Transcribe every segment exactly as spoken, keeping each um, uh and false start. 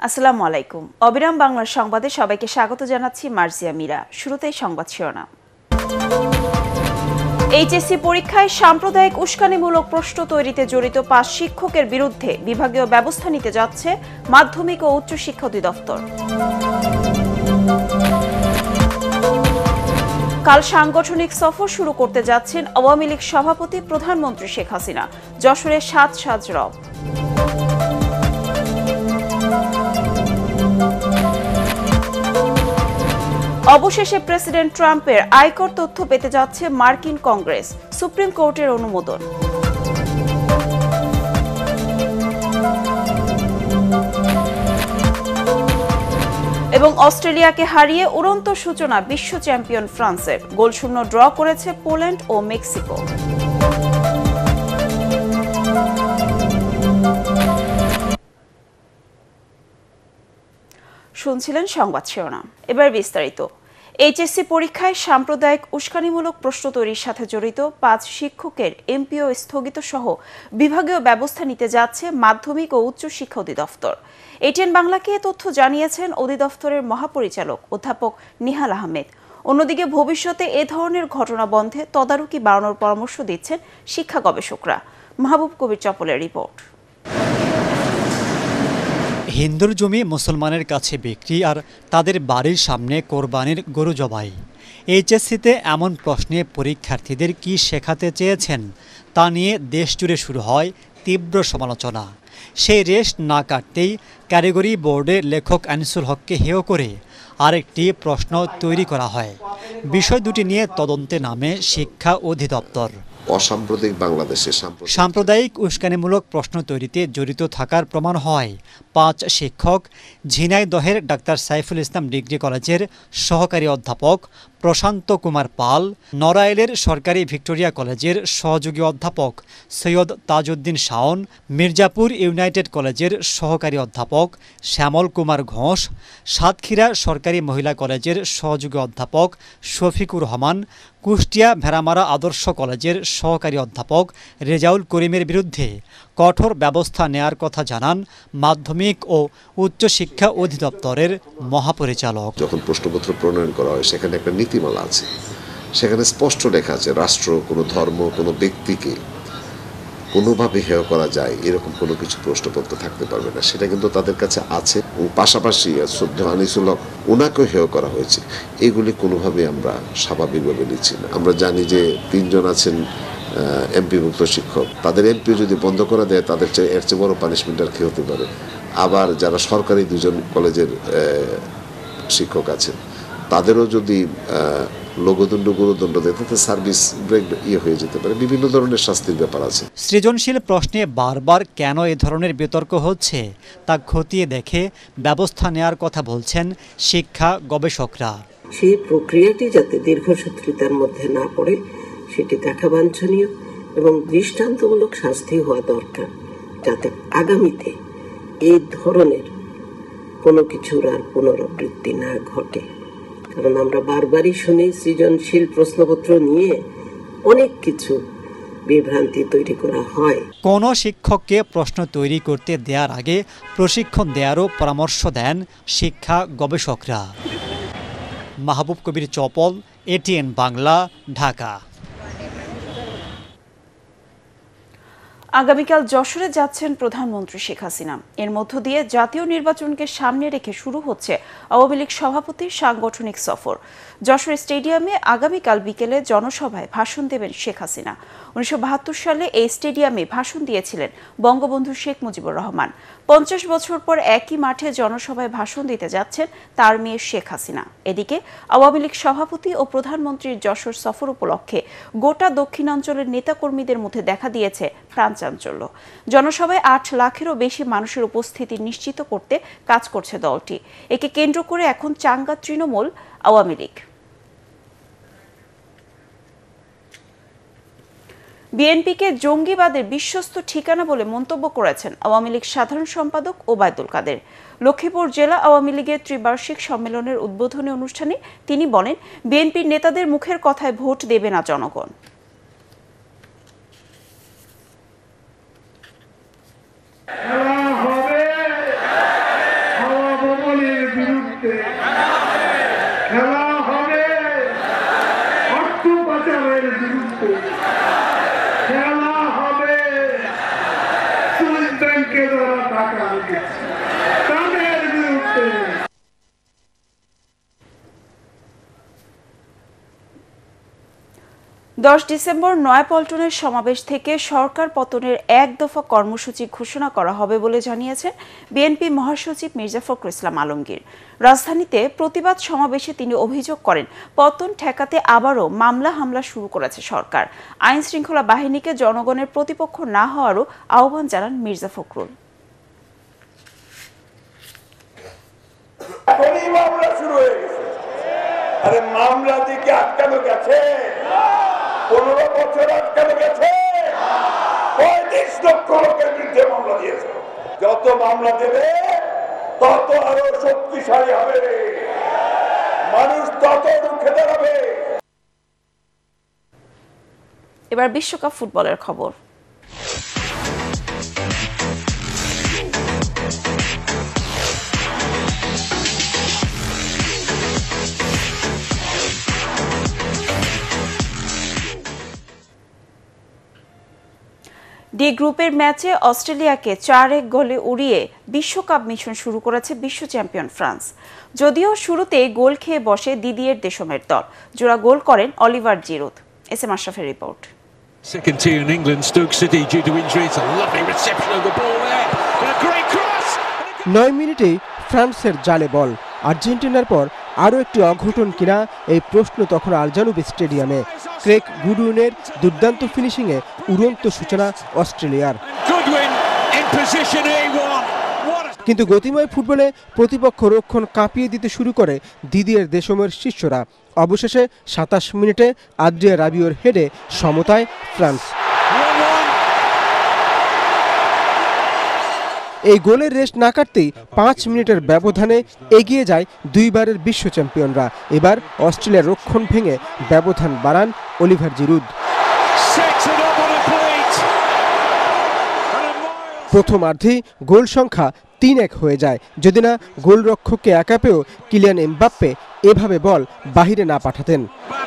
আসসালামু আলাইকুম। অবিরাম বাংলার সংবাদে সবাইকে স্বাগত জানাচ্ছি মার্জিয়া মিরা। শুরুতেই সংবাদ শিরোনাম। এইচএসসি পরীক্ষায় সাম্প্রদায়িক উস্কানিমূলক প্রশ্ন তৈরিতে জড়িত পাঁচ শিক্ষকের বিরুদ্ধে বিভাগীয় ব্যবস্থা নিতে যাচ্ছে মাধ্যমিক ও উচ্চ শিক্ষা অধিদপ্তর। কাল সাংগঠনিক সফর শুরু করতে যাচ্ছেন আওয়ামী লীগ সভাপতি প্রধানমন্ত্রী শেখ হাসিনা। যশোরে সাত সাজ রব। অবশেষে প্রেসিডেন্ট ট্রাম্পের আয়কর তথ্য পেতে যাচ্ছে মার্কিন কংগ্রেস। সুপ্রিম কোর্টের অনুমোদন। এবং অস্ট্রেলিয়াকে হারিয়ে উড়ন্ত সূচনা বিশ্ব চ্যাম্পিয়ন ফ্রান্সের। গোলশূন্য ড্র করেছে পোল্যান্ড ও মেক্সিকো। শুনছিলেন সংবাদ শিরোনাম। এবার বিস্তারিত। এইচএসসি পরীক্ষায় সাম্প্রদায়িক উস্কানিমূলক প্রশ্ন তৈরির সাথে জড়িত পাঁচ শিক্ষকের এমপিও স্থগিত সহ বিভাগীয় ব্যবস্থা নিতে যাচ্ছে মাধ্যমিক ও উচ্চ শিক্ষা অধিদপ্তর। এটিএন বাংলাকে এ তথ্য জানিয়েছেন অধিদপ্তরের মহাপরিচালক অধ্যাপক নিহাল আহমেদ। অন্যদিকে ভবিষ্যতে এ ধরনের ঘটনা বন্ধে তদারকি বাড়ানোর পরামর্শ দিচ্ছেন শিক্ষা গবেষকরা। মাহবুব কবির চপলের রিপোর্ট। হিন্দুর জমি মুসলমানের কাছে বিক্রি আর তাদের বাড়ির সামনে কোরবানির গরু জবাই। এইচএসসিতে এমন প্রশ্নে পরীক্ষার্থীদের কি শেখাতে চেয়েছেন তা নিয়ে দেশজুড়ে শুরু হয় তীব্র সমালোচনা। সেই রেশ না কাটতেই ক্যাটেগরি বোর্ডে লেখক আনিসুল হককে হেয় করে আরেকটি প্রশ্ন তৈরি করা হয়। বিষয় দুটি নিয়ে তদন্তে নামে শিক্ষা অধিদপ্তর। অসাম্প্রদায়িক বাংলাদেশে সাম্প্রদায়িক উস্কানিমূলক প্রশ্ন তৈরিতে জড়িত থাকার প্রমাণ হয় পাঁচ শিক্ষক ঝিনাইদহের ডাক্তার সাইফুল ইসলাম ডিগ্রি কলেজের সহকারী অধ্যাপক প্রশান্ত কুমার পাল, নড়াইলের সরকারি ভিক্টোরিয়া কলেজের সহযোগী অধ্যাপক সৈয়দ তাজউদ্দিন শাওন, মির্জাপুর ইউনাইটেড কলেজের সহকারী অধ্যাপক শ্যামল কুমার ঘোষ, সাতক্ষীরা সরকারি মহিলা কলেজের সহযোগী অধ্যাপক শফিকুর রহমান, কুষ্টিয়া ভেড়ামারা আদর্শ কলেজের সহকারী অধ্যাপক রেজাউল করিমের বিরুদ্ধে কঠোর ব্যবস্থা নেয়ার কথা জানান মাধ্যমিক ও উচ্চশিক্ষা অধিদপ্তরের মহাপরিচালক। যখন প্রশ্নপত্র প্রণয়ন করা হয় সেখানে একটা নীতিমালা আছে, সেখানে স্পষ্ট লেখা আছে রাষ্ট্র, কোনো ধর্ম, কোনো ব্যক্তিকে কোনোভাবে হেয় করা যায় এরকম কোনো কিছু প্রশ্নপত্র থাকতে পারবে না। সেটা কিন্তু তাদের কাছে আছে। পাশাপাশি শ্রদ্ধা আনিসুল হক ওনাকেও হেয় করা হয়েছে। এগুলি কোনোভাবে আমরা স্বাভাবিকভাবে নিচ্ছি না। আমরা জানি যে তিনজন আছেন এমপিভুক্ত শিক্ষক, তাদের এমপি যদি বন্ধ করে দেয় তাদের চেয়ে এর চেয়ে বড় পানিশমেন্ট আর কি হতে পারে। আবার যারা সরকারি দুজন কলেজের শিক্ষক আছেন তাদেরও যদি লঘুদণ্ড গুরুদণ্ড দেয় তাতে সার্ভিস ব্রেক ইয়ে হয়ে যেতে পারে। বিভিন্ন ধরনের শাস্তির ব্যাপার আছে। সৃজনশীল প্রশ্নে বারবার কেন এ ধরনের বিতর্ক হচ্ছে তা খতিয়ে দেখে ব্যবস্থা নেওয়ার কথা বলছেন শিক্ষা গবেষকরা। সেই প্রক্রিয়াটি যাতে দীর্ঘসূত্রিতার মধ্যে না পড়ে সেটি দেখা বাঞ্ছনীয় এবং দৃষ্টান্তমূলক শাস্তি হওয়া দরকার, যাতে আগামীতে এই ধরনের কোনো কিছুর আর পুনরাবৃত্তি না ঘটে। কারণ আমরা বারবারই শুনি সৃজনশীল প্রশ্নপত্র নিয়ে অনেক কিছু বিভ্রান্তি তৈরি করা হয়। কোনো শিক্ষককে প্রশ্ন তৈরি করতে দেওয়ার আগে প্রশিক্ষণ দেওয়ারও পরামর্শ দেন শিক্ষা গবেষকরা। মাহবুব কবির চপল, এটিএন বাংলা, ঢাকা। আগামীকাল যশোরে যাচ্ছেন প্রধানমন্ত্রী শেখ হাসিনা। এর মধ্য দিয়ে জাতীয় নির্বাচনকে সামনে রেখে শুরু হচ্ছে আওয়ামী লীগ সভাপতির সাংগঠনিক সফর। যশোর স্টেডিয়ামে আগামীকাল বিকেলে জনসভায় ভাষণ দেবেন শেখ হাসিনা। উনিশশো বাহাত্তর সালে এই স্টেডিয়ামে ভাষণ দিয়েছিলেন বঙ্গবন্ধু শেখ মুজিবুর রহমান। পঞ্চাশ বছর পর একই মাঠে জনসভায় ভাষণ দিতে যাচ্ছেন তার মেয়ে শেখ হাসিনা। এদিকে আওয়ামী লীগ সভাপতি ও প্রধানমন্ত্রীর যশোর সফর উপলক্ষে গোটা দক্ষিণাঞ্চলের নেতাকর্মীদের মধ্যে দেখা দিয়েছে প্রাণচাঞ্চল্য। জনসভায় আট লাখেরও বেশি মানুষের উপস্থিতি নিশ্চিত করতে কাজ করছে দলটি। একে কেন্দ্র করে এখন চাঙ্গা তৃণমূল আওয়ামী লীগ। বিএনপিকে জঙ্গিবাদের বিশ্বস্ত ঠিকানা বলে মন্তব্য করেছেন আওয়ামী লীগ সাধারণ সম্পাদক ওবায়দুল কাদের। লক্ষ্মীপুর জেলা আওয়ামী লীগের ত্রিবার্ষিক সম্মেলনের উদ্বোধনী অনুষ্ঠানে তিনি বলেন, বিএনপির নেতাদের মুখের কথায় ভোট দেবে না জনগণ। খেলা হবে, কিন্তু খেলা হবে সুইস ব্যাংকে যারা টাকা রেখেছে তাদের বিরুদ্ধে। দশ ডিসেম্বর নয়াপল্টনের সমাবেশ থেকে সরকার পতনের এক দফা কর্মসূচি ঘোষণা করা হবে বলে জানিয়েছেন বিএনপি মহাসচিব মির্জা ফখরুল ইসলাম আলমগীর। রাজধানীতে প্রতিবাদ সমাবেশে তিনি অভিযোগ করেন, পতন ঠেকাতে আবারও মামলা হামলা শুরু করেছে সরকার। আইন শৃঙ্খলা বাহিনীকে জনগণের প্রতিপক্ষ না হওয়ারও আহ্বান জানান মির্জা ফখরুল। মামলা শুরু হয়ে গেছে, আরে মামলা দিকে আটকানো গেছে, পনেরো বছর আটকানো গেছে, পঁয়ত্রিশ লক্ষ লোকের বিরুদ্ধে মামলা দিয়েছে। যত মামলা দেবে তত আরো শক্তিশালী হবে, মানুষ তত রুখে দাঁড়াবে। এবার বিশ্বকাপ ফুটবলের খবর। ডি গ্রুপের ম্যাচে অস্ট্রেলিয়াকে চার এক গোলে উড়িয়ে বিশ্বকাপ মিশন শুরু করেছে বিশ্ব চ্যাম্পিয়ন ফ্রান্স। যদিও শুরুতে গোল খেয়ে বসে দিদিয়ের দেশমের দল, জোড়া গোল করেন অলিভার জিরুদ। এস এম আশরাফের report. Second tier in England, Stoke City due to injury. It's a lovely reception of the ball there. And a great cross. নয় মিনিটেই ফ্রান্সের জালে বল। আর্জেন্টিনার পর আরও একটি অঘটন কিনা এই প্রশ্ন তখন আলজানুবি স্টেডিয়ামে। ক্রেগ গুডউইনের দুর্দান্ত ফিনিশিংয়ে উড়ন্ত সূচনা অস্ট্রেলিয়ার। কিন্তু গতিময় ফুটবলে প্রতিপক্ষ রক্ষণ কাঁপিয়ে দিতে শুরু করে দিদিয়ের দেশমের শিষ্যরা। অবশেষে সাতাশ মিনিটে আদ্রিয়া রাবিওর হেডে সমতায় ফ্রান্স। এই গোলের রেশ না কাটতেই পাঁচ মিনিটের ব্যবধানে এগিয়ে যায় দুইবারের বিশ্ব চ্যাম্পিয়নরা। এবার অস্ট্রেলিয়ার রক্ষণ ভেঙে ব্যবধান বাড়ান অলিভার জিরুদ। প্রথমার্ধেই গোল সংখ্যা তিন এক হয়ে যায়, যদি না গোলরক্ষককে একা পেয়েও কিলিয়ান এমবাপ্পে এভাবে বল বাহিরে না পাঠাতেন।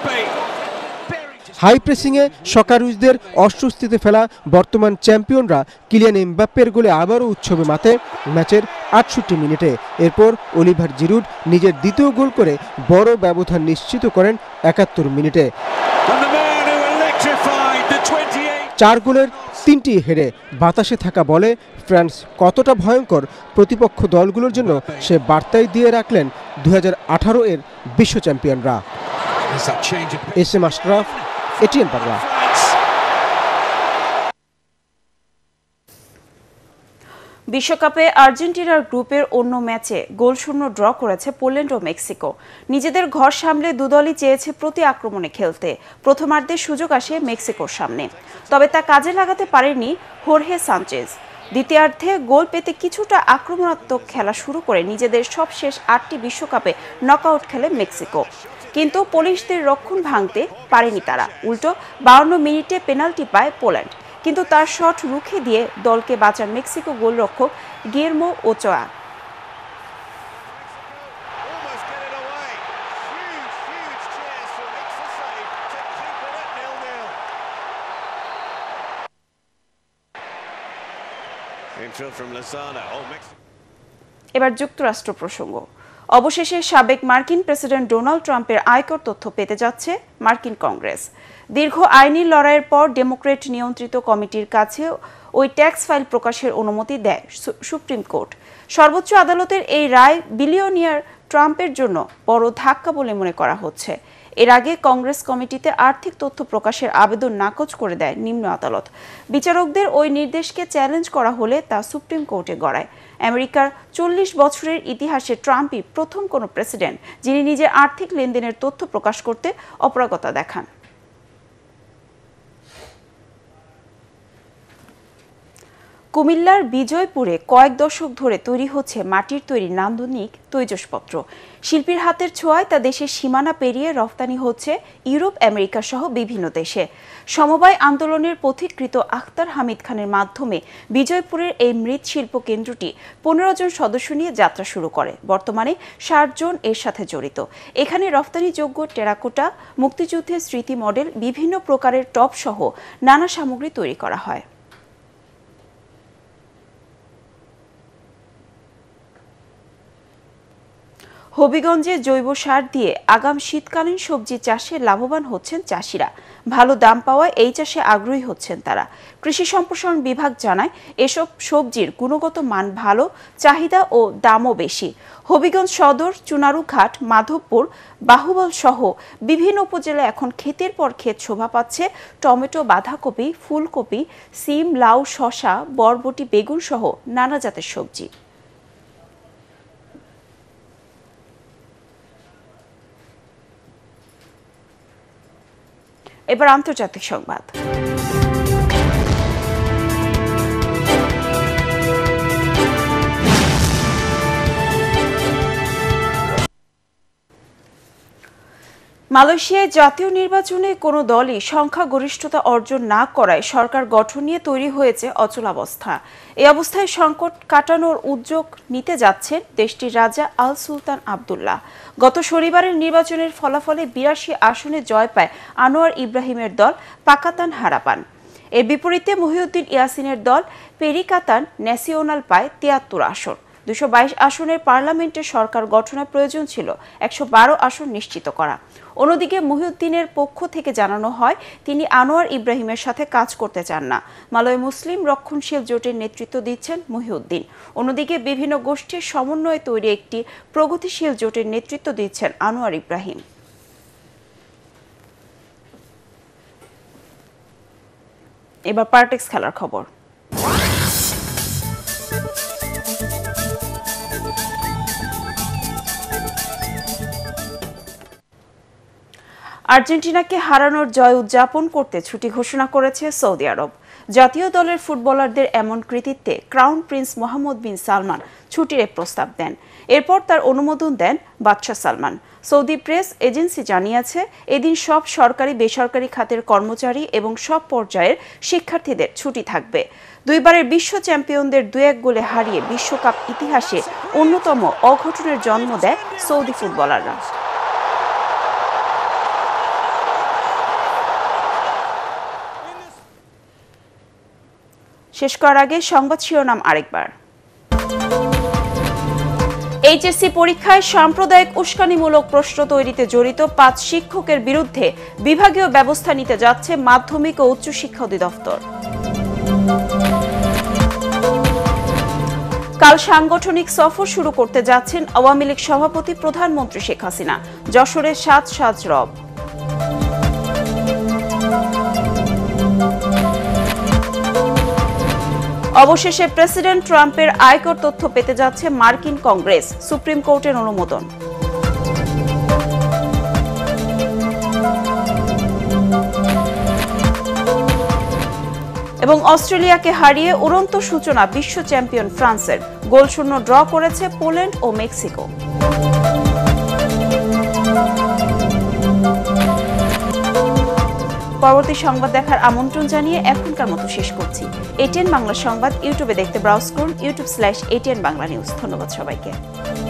হাই প্রেসিংয়ে সকারুজদের অস্বস্তিতে ফেলা বর্তমান চ্যাম্পিয়নরা কিলিয়ান এমবাপ্পের গোলে আবারও উৎসবে মাতে ম্যাচের আটষট্টি মিনিটে। এরপর অলিভার জিরুড নিজের দ্বিতীয় গোল করে বড় ব্যবধান নিশ্চিত করেন একাত্তর মিনিটে। চার গোলের তিনটি হেডে বাতাসে থাকা বলে ফ্রান্স কতটা ভয়ঙ্কর প্রতিপক্ষ দলগুলোর জন্য সে বার্তাই দিয়ে রাখলেন দুই হাজার আঠারো এর বিশ্ব চ্যাম্পিয়নরা। S M Ashraf, ATN Bangla. বিশ্বকাপে আর্জেন্টিনার গ্রুপের অন্য ম্যাচে গোলশূন্য ড্র করেছে পোল্যান্ড ও মেক্সিকো। নিজেদের ঘর সামলে দুদলই চেয়েছে প্রতি আক্রমণে খেলতে। প্রথমার্ধে সুযোগ আসে মেক্সিকোর সামনে, তবে তা কাজে লাগাতে পারেনি হোর্হে সানচেজ। দ্বিতীয়ার্ধে গোল পেতে কিছুটা আক্রমণাত্মক খেলা শুরু করে নিজেদের সবশেষ আটটি বিশ্বকাপে নকআউট খেলে মেক্সিকো, কিন্তু পোলিশদের রক্ষণ ভাঙতে পারেনি তারা। উল্টো বাউন্ন মিনিটে পেনাল্টি পায় পোল্যান্ড, কিন্তু তার শট রুখে দিয়ে দলকে বাঁচান মেক্সিকো গোলরক্ষক গিয়ের্মো ওচোয়া। এবার যুক্তরাষ্ট্র প্রসঙ্গ। অবশেষে সাবেক মার্কিন প্রেসিডেন্ট ডোনাল্ড ট্রাম্পের আয়কর তথ্য পেতে যাচ্ছে মার্কিন কংগ্রেস। দীর্ঘ আইনি লড়াইয়ের পর ডেমোক্রেট নিয়ন্ত্রিত কমিটির কাছে ওই ট্যাক্স ফাইল প্রকাশের অনুমতি দেয় সুপ্রিম কোর্ট। সর্বোচ্চ আদালতের এই রায় বিলিয়নিয়ার ট্রাম্পের জন্য বড় ধাক্কা বলে মনে করা হচ্ছে। এর আগে কংগ্রেস কমিটিতে আর্থিক তথ্য প্রকাশের আবেদন নাকচ করে দেয় নিম্ন আদালত। বিচারকদের ওই নির্দেশকে চ্যালেঞ্জ করা হলে তা সুপ্রিম কোর্টে গড়ায়। আমেরিকার চল্লিশ বছরের ইতিহাসে ট্রাম্পই প্রথম কোনো প্রেসিডেন্ট যিনি নিজের আর্থিক লেনদেনের তথ্য প্রকাশ করতে অপারগতা দেখান। কুমিল্লার বিজয়পুরে কয়েক দশক ধরে তৈরি হচ্ছে মাটির তৈরি নান্দনিক তৈজসপত্র। শিল্পীর হাতের ছোঁয়ায় তা দেশের সীমানা পেরিয়ে রফতানি হচ্ছে ইউরোপ, আমেরিকা সহ বিভিন্ন দেশে। সমবায় আন্দোলনের পথিকৃত আখতার হামিদ খানের মাধ্যমে বিজয়পুরের এই মৃৎশিল্প কেন্দ্রটি পনেরো জন সদস্য নিয়ে যাত্রা শুরু করে। বর্তমানে ষাট জন এর সাথে জড়িত। এখানে রফতানিযোগ্য টেরাকোটা, মুক্তিযুদ্ধের স্মৃতি মডেল, বিভিন্ন প্রকারের টপ সহ নানা সামগ্রী তৈরি করা হয়। হবিগঞ্জে জৈব সার দিয়ে আগাম শীতকালীন সবজি চাষে লাভবান হচ্ছেন চাষিরা। ভালো দাম পাওয়ায় এই চাষে আগ্রহী হচ্ছেন তারা। কৃষি সম্প্রসারণ বিভাগ জানায় এসব সবজির গুণগত মান ভালো, চাহিদা ও দামও বেশি। হবিগঞ্জ সদর, চুনারুঘাট, মাধবপুর, বাহুবল সহ বিভিন্ন উপজেলায় এখন ক্ষেতের পর ক্ষেত শোভা পাচ্ছে টমেটো, বাঁধাকপি, ফুলকপি, সিম, লাউ, শসা, বরবটি, বেগুন সহ নানা জাতের সবজি। এবার আন্তর্জাতিক সংবাদ। মালয়েশিয়ায় জাতীয় নির্বাচনে কোনো দলই সংখ্যাগরিষ্ঠতা অর্জন না করায় সরকার গঠন নিয়ে তৈরি হয়েছে অচলাবস্থা। এই অবস্থায় সংকট কাটানোর উদ্যোগ নিতে যাচ্ছেন দেশটির রাজা আল সুলতান আবদুল্লাহ। গত শনিবারের নির্বাচনের ফলাফলে বিরাশি আসনে জয় পায় আনোয়ার ইব্রাহিমের দল পাকাতান হারাপান। এর বিপরীতে মহিউদ্দিন ইয়াসিনের দল পেরিকাতান ন্যাশনাল পায় তিয়াত্তর আসন। দুশো বাইশ আসনের পার্লামেন্টের সরকার গঠনের প্রয়োজন ছিল একশো বারো আসন নিশ্চিত করা। অন্যদিকে মহিউদ্দিনের পক্ষ থেকে জানানো হয় তিনি আনোয়ার ইব্রাহিমের সাথে কাজ করতে চান না। মালয় মুসলিম রক্ষণশীল জোটের নেতৃত্ব দিচ্ছেন মহিউদ্দিন। অন্যদিকে বিভিন্ন গোষ্ঠীর সমন্বয়ে তৈরি একটি প্রগতিশীল জোটের নেতৃত্ব দিচ্ছেন আনোয়ার ইব্রাহিম। এবার পার্টেক্স খেলার খবর। আর্জেন্টিনাকে হারানোর জয় উদযাপন করতে ছুটি ঘোষণা করেছে সৌদি আরব। জাতীয় দলের ফুটবলারদের এমন কৃতিত্বে crown prince Mohammed bin Salman ছুটির প্রস্তাব দেন। এরপর তার অনুমোদন দেন বাদশাহ সালমান। সৌদি প্রেস এজেন্সি জানিয়েছে এদিন সব সরকারি বেসরকারি খাতের কর্মচারী এবং সব পর্যায়ের শিক্ষার্থীদের ছুটি থাকবে। দুইবারের বিশ্ব চ্যাম্পিয়নদের দুই এক গোলে হারিয়ে বিশ্বকাপ ইতিহাসে অন্যতম অঘটনের জন্ম দেয় সৌদি ফুটবলাররা। শেষ করার আগে সংবাদ শিরোনাম আরেকবার। এইচএসসি পরীক্ষায় সাম্প্রদায়িক উস্কানিমূলক প্রশ্ন তৈরিতে জড়িত পাঁচ শিক্ষকের বিরুদ্ধে বিভাগীয় ব্যবস্থা নিতে যাচ্ছে মাধ্যমিক ও উচ্চশিক্ষা অধিদপ্তর। কাল সাংগঠনিক সফর শুরু করতে যাচ্ছেন আওয়ামী লীগ সভাপতি প্রধানমন্ত্রী শেখ হাসিনা। যশোরের সাত সাজ রব। অবশেষে প্রেসিডেন্ট ট্রাম্পের আয়কর তথ্য পেতে যাচ্ছে মার্কিন কংগ্রেস। সুপ্রিম কোর্টের অনুমোদন। এবং অস্ট্রেলিয়াকে হারিয়ে উড়ন্ত সূচনা বিশ্ব চ্যাম্পিয়ন ফ্রান্সের। গোলশূন্য ড্র করেছে পোল্যান্ড ও মেক্সিকো। পরবর্তী সংবাদ দেখার আমন্ত্রণ জানিয়ে এখনকার মতো শেষ করছি। এটিএন বাংলা সংবাদ ইউটিউবে দেখতে ব্রাউজ করুন YouTube slash ATN Bangla news. ধন্যবাদ সবাইকে।